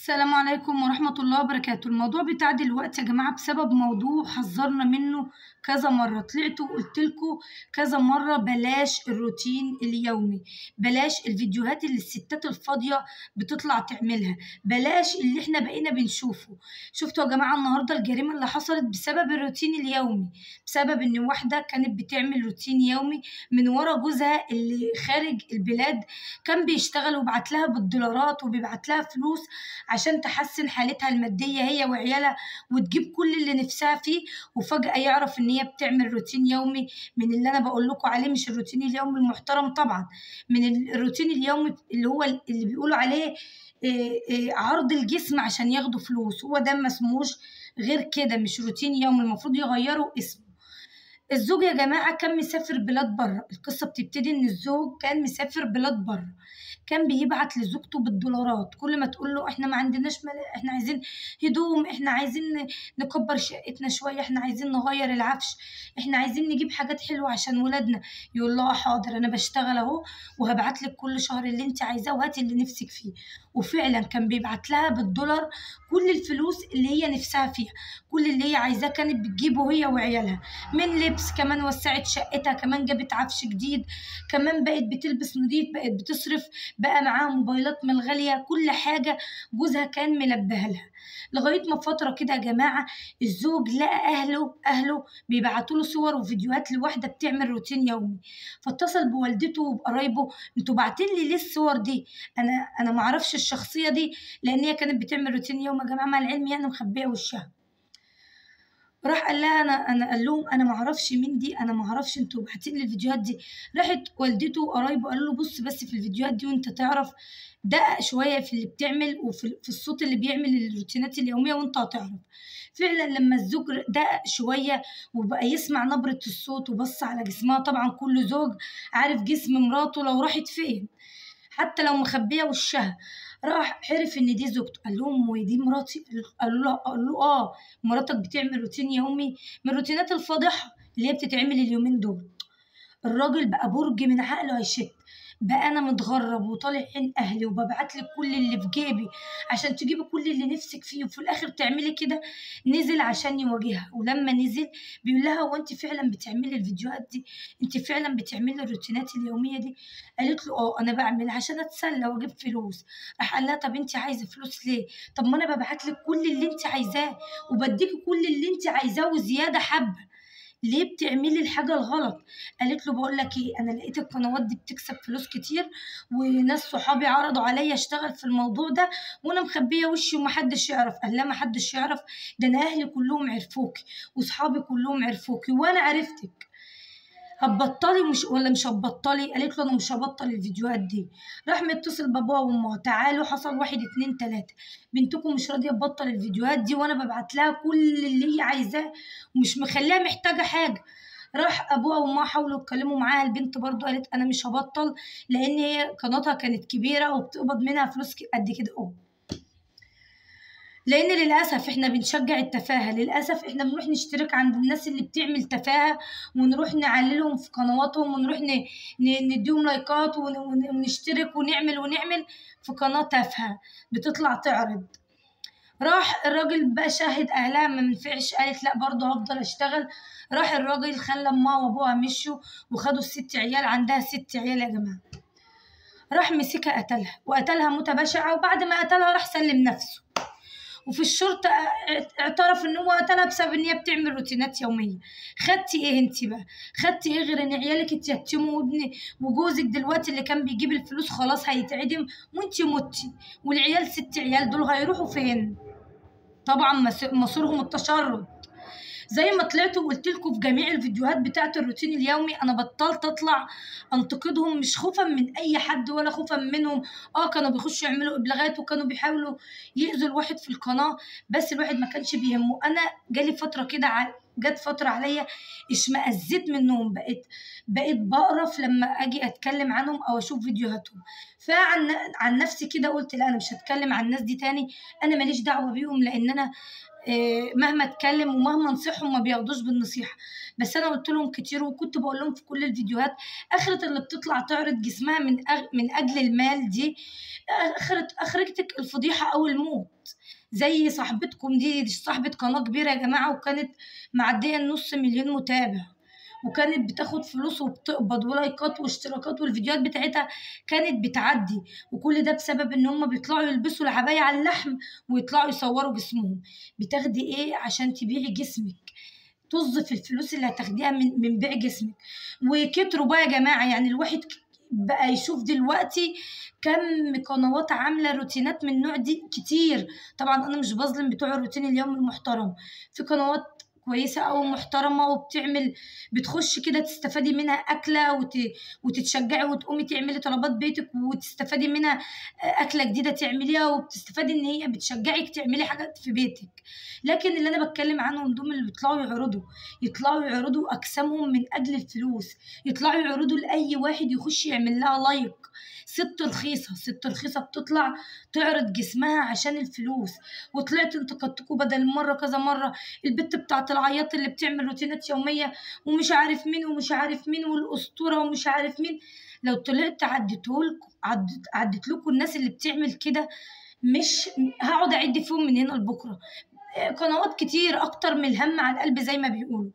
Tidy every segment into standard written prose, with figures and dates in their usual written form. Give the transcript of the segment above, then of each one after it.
السلام عليكم ورحمة الله وبركاته. الموضوع بتاع دلوقتي يا جماعة بسبب موضوع حذرنا منه كذا مرة، طلعت وقلتلكوا كذا مرة بلاش الروتين اليومي، بلاش الفيديوهات اللي الستات الفاضية بتطلع تعملها، بلاش اللي احنا بقينا بنشوفه. شفتوا يا جماعة النهاردة الجريمة اللي حصلت بسبب الروتين اليومي، بسبب ان واحدة كانت بتعمل روتين يومي من ورا جوزها اللي خارج البلاد، كان بيشتغل وبعت لها بالدولارات وبيبعت لها فلوس عشان تحسن حالتها المادية هي وعيالها وتجيب كل اللي نفسها فيه، وفجأة يعرف إن هي بتعمل روتين يومي من اللي أنا بقول لكم عليه، مش الروتين اليومي المحترم طبعا، من الروتين اليومي اللي هو اللي بيقولوا عليه عرض الجسم عشان ياخدوا فلوس. هو ده ما اسموش غير كده، مش روتين يومي، المفروض يغيروا اسمه. الزوج يا جماعة كان مسافر بلاد بره، القصة بتبتدي إن الزوج كان مسافر بلاد بره، كان بيبعت لزوجته بالدولارات، كل ما تقول له احنا ما عندناش احنا عايزين هدوم، احنا عايزين نكبر شقتنا شوية، احنا عايزين نغير العفش، احنا عايزين نجيب حاجات حلوة عشان ولادنا، يقول لها حاضر انا بشتغل اهو وهبعت لك كل شهر اللي انت عايزاه وهاتي اللي نفسك فيه. وفعلا كان بيبعت لها بالدولار كل الفلوس اللي هي نفسها فيها، كل اللي هي عايزاه كانت بتجيبه هي وعيالها، من لبس، كمان وسعت شقتها، كمان جابت عفش جديد، كمان بقت بتلبس نضيف، بقت بتصرف، بقى معاها موبايلات من الغالية، كل حاجة جوزها كان منبهها لها. لغاية ما فترة كده يا جماعة الزوج لقى أهله بيبعتوا له صور وفيديوهات لواحدة بتعمل روتين يومي، فاتصل بوالدته وبقرايبه، انتوا باعتين لي ليه الصور دي؟ أنا معرفش الشخصية دي، لأن هي كانت بتعمل روتين يومي يا جماعة، مع العلم يعني مخبية وشها. راح قال لها انا قال لهم انا ما اعرفش مين دي، انا ما اعرفش انتوا باعتين لي الفيديوهات دي. راحت والدته وقرايبه قالوا له بص بس في الفيديوهات دي وانت تعرف، دقق شويه في اللي بتعمل وفي الصوت اللي بيعمل الروتينات اليوميه وانت هتعرف. فعلا لما الزوج دقق شويه وبقى يسمع نبره الصوت وبص على جسمها، طبعا كل زوج عارف جسم مراته لو راحت فين حتى لو مخبيه وشها، راح عرف ان دي زوجته. قال لهم ودي مراتي؟ قالوا له اه مراتك بتعمل روتين يومي من الروتينات الفاضحه اللي هي بتتعمل اليومين دول. الراجل بقى برج من عقله هيشت، بقى انا متغرب وطالع عين اهلي وببعت لك كل اللي في جيبي عشان تجيبي كل اللي نفسك فيه وفي الاخر تعملي كده. نزل عشان يواجهها، ولما نزل بيقول لها هو انت فعلا بتعملي الفيديوهات دي؟ انت فعلا بتعملي الروتينات اليوميه دي؟ قالت له اه انا بعمل عشان اتسلى واجيب فلوس. راح قال لها طب انت عايزه فلوس ليه؟ طب ما انا ببعت لك كل اللي انت عايزاه وبديكي كل اللي انت عايزاه وزياده حبه، ليه بتعملي الحاجة الغلط؟ قالت له بقول لك ايه، انا لقيت القنوات دي بتكسب فلوس كتير وناس صحابي عرضوا عليا اشتغل في الموضوع ده وانا مخبيه وشي ومحدش يعرف. قال لا محدش يعرف، ده انا اهلي كلهم عرفوكي وصحابي كلهم عرفوكي وانا عرفتك، هتبطلي مش ولا مش هتبطلي؟ قالت له انا مش هبطل الفيديوهات دي. راح متصل باباه وامه، تعالوا حصل واحد اتنين تلاته، بنتكم مش راضيه تبطل الفيديوهات دي وانا ببعت لها كل اللي هي عايزاه ومش مخليها محتاجه حاجه. راح ابوها وامها حاولوا يتكلموا معاها، البنت برضو قالت انا مش هبطل لان هي قناتها كانت كبيره وبتقبض منها فلوس قد كده اهو. لان للاسف احنا بنشجع التفاهه، للاسف احنا بنروح نشترك عند الناس اللي بتعمل تفاهه ونروح نعللهم في قنواتهم ونروح نديهم لايكات ونشترك ونعمل في قناه تافهه بتطلع تعرض. راح الراجل بقى شاهد اهلها ما منفعش، قالت لا برضه هفضل اشتغل. راح الراجل خلى امها وابوها مشوا وخدوا الست عيال، عندها ست عيال يا جماعه، راح مسكها قتلها وقتلها موتة بشعة، وبعد ما قتلها راح سلم نفسه، وفي الشرطة اعترف ان هو قتلها بسبب ان هي بتعمل روتينات يومية. خدتي ايه انت بقى؟ خدتي ايه غير ان عيالك اتيتموا وجوزك دلوقتي اللي كان بيجيب الفلوس خلاص هيتعدم وانت متي، والعيال ست عيال دول هيروحوا فين؟ طبعا مصيرهم التشرد. زي ما طلعت وقلت لكم في جميع الفيديوهات بتاعه الروتين اليومي، انا بطلت اطلع انتقدهم مش خوفا من اي حد ولا خوفا منهم. كانوا بيخشوا يعملوا ابلاغات وكانوا بيحاولوا يأذوا الواحد في القناه، بس الواحد ما كانش بيهمه. انا جالي فتره كده جت فتره عليا اشمئزيت منهم، بقيت بقرف لما اجي اتكلم عنهم او اشوف فيديوهاتهم. عن نفسي كده قلت لا انا مش هتكلم عن الناس دي تاني، انا ماليش دعوه بيهم، لان انا مهما اتكلم ومهما انصحهم ما بياخدوش بالنصيحه. بس انا قلت لهم كتير وكنت بقول لهم في كل الفيديوهات، اخرة اللي بتطلع تعرض جسمها من اجل المال دي اخرتك الفضيحه او الموت. زي صاحبتكم دي صاحبة قناة كبيرة يا جماعة، وكانت معدية ال500,000 متابع، وكانت بتاخد فلوس وبتقبض ولايكات واشتراكات، والفيديوهات بتاعتها كانت بتعدي، وكل ده بسبب ان هم بيطلعوا يلبسوا العباية على اللحم ويطلعوا يصوروا جسمهم. بتاخدي ايه عشان تبيعي جسمك؟ طز في الفلوس اللي هتاخديها من بيع جسمك. وكتروا بقى يا جماعة، يعني الواحد بقى يشوف دلوقتي كم قنوات عاملة روتينات من النوع دي كتير. طبعا انا مش بظلم بتوع الروتين اليومي المحترم، في قنوات كويسة أو محترمة وبتعمل، بتخش كده تستفادي منها أكلة وتتشجعي وتقومي تعملي طلبات بيتك وتستفادي منها أكلة جديدة تعمليها، وبتستفادي إن هي بتشجعك تعملي حاجات في بيتك. لكن اللي أنا بتكلم عنهم دول اللي بيطلعوا يطلعوا يعرضوا أجسامهم من أجل الفلوس، يطلعوا يعرضوا لأي واحد يخش يعمل لها لايك. ست رخيصة بتطلع تعرض جسمها عشان الفلوس. وطلعت انتقدتكوا بدل مرة كذا مرة، البت بتاعت العياط اللي بتعمل روتينات يومية ومش عارف مين ومش عارف مين والأسطورة ومش عارف مين. لو طلعت عدت لكم الناس اللي بتعمل كده، مش هقعد أعد فيهم من هنا لبكرة. قنوات كتير اكتر من الهم على القلب زي ما بيقولوا،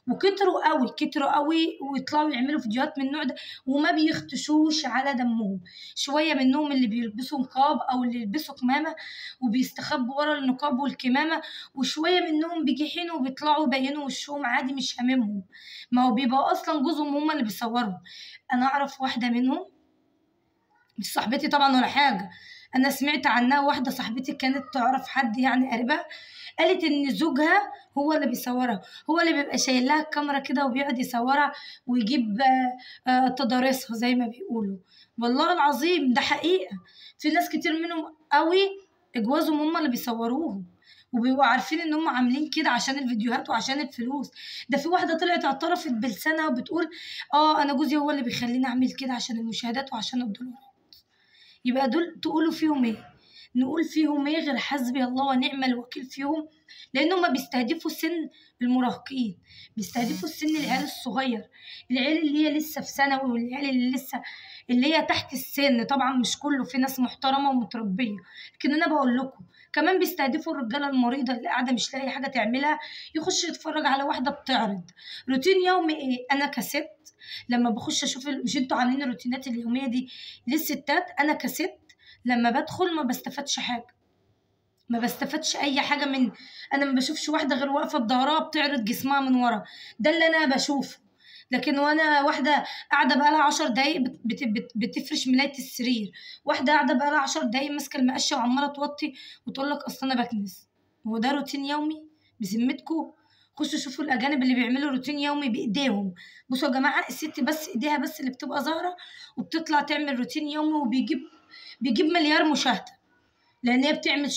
كتروا قوي ويطلعوا يعملوا فيديوهات من النوع ده وما بيختشوش على دمهم. شويه منهم اللي بيلبسوا نقاب او اللي يلبسوا كمامه وبيستخبوا ورا النقاب والكمامه، وشويه منهم بيجحينوا وبيطلعوا يبينوا وشهم عادي مش هاممهم، ما هو بيبقى اصلا جوزهم هم اللي بيصوروا. انا اعرف واحده منهم، مش صاحبتي طبعا ولا حاجه، انا سمعت عنها، واحده صاحبتي كانت تعرف حد يعني قريبها، قالت ان زوجها هو اللي بيصورها، هو اللي بيبقى شايل لها الكاميرا كده وبيقعد يصورها ويجيب تضاريسها زي ما بيقولوا. والله العظيم ده حقيقه، في ناس كتير منهم قوي اجوازهم هم اللي بيصوروهم، وبيبقوا عارفين ان هم عاملين كده عشان الفيديوهات وعشان الفلوس. ده في واحده طلعت اعترفت بلسانها وبتقول انا جوزي هو اللي بيخليني اعمل كده عشان المشاهدات وعشان الدولار. يبقى دول تقولوا فيهم ايه؟ نقول فيهم ايه غير حسبي الله ونعم الوكيل فيهم؟ لان هم بيستهدفوا سن المراهقين، بيستهدفوا السن العيال الصغير، العيال اللي هي لسه في ثانوي، والعيال اللي هي تحت السن. طبعا مش كله، في ناس محترمه ومتربيه، لكن انا بقول لكم كمان بيستهدفوا الرجاله المريضه اللي قاعده مش لاقي حاجه تعملها، يخش يتفرج على واحده بتعرض روتين يومي. ايه انا كست لما بخش اشوف مش انتوا عاملين الروتينات اليوميه دي للستات؟ انا كست لما بدخل ما بستفادش حاجه، ما بستفادش اي حاجه انا ما بشوفش واحده غير واقفه بظهرها بتعرض جسمها من ورا، ده اللي انا بشوفه. لكن وانا واحده قاعده بقالها 10 دقايق بتفرش ملايه السرير، واحده قاعده بقالها 10 دقايق ماسكه المقشه وعماله توطي وتقول لك اصل انا بكنس. هو ده روتين يومي بذمتكم؟ خشوا شوفوا الاجانب اللي بيعملوا روتين يومي بايديهم. بصوا يا جماعه، الست بس ايديها بس اللي بتبقى ظاهره وبتطلع تعمل روتين يومي وبيجيب مليار مشاهده، لان هي بتعمل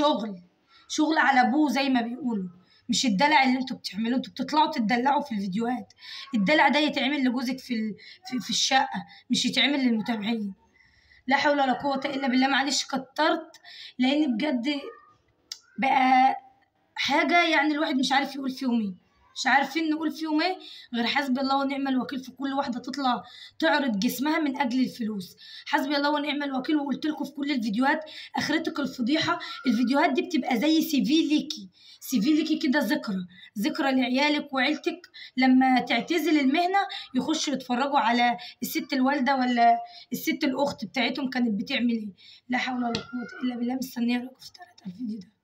شغل على ابوه زي ما بيقولوا. مش الدلع اللي انتوا بتعملوه، انتوا بتطلعوا تدلعوا في الفيديوهات. الدلع ده يتعمل لجوزك في الشقه، مش يتعمل للمتابعين. لا حول ولا قوه الا بالله. معلش كترت، لان بجد بقى حاجه يعني الواحد مش عارف يقول فيهم ايه، مش عارفين نقول فيهم ايه غير حسبي الله ونعم الوكيل في كل واحده تطلع تعرض جسمها من اجل الفلوس. حسبي الله ونعم الوكيل. وقلت لكم في كل الفيديوهات اخرتك الفضيحه. الفيديوهات دي بتبقى زي سي في ليكي كده، ذكرى لعيالك وعيلتك لما تعتزل المهنه يخشوا يتفرجوا على الست الوالده ولا الست الاخت بتاعتهم كانت بتعمل ايه. لا حول ولا قوه الا بالله. مستنيه رايكم في الفيديو ده.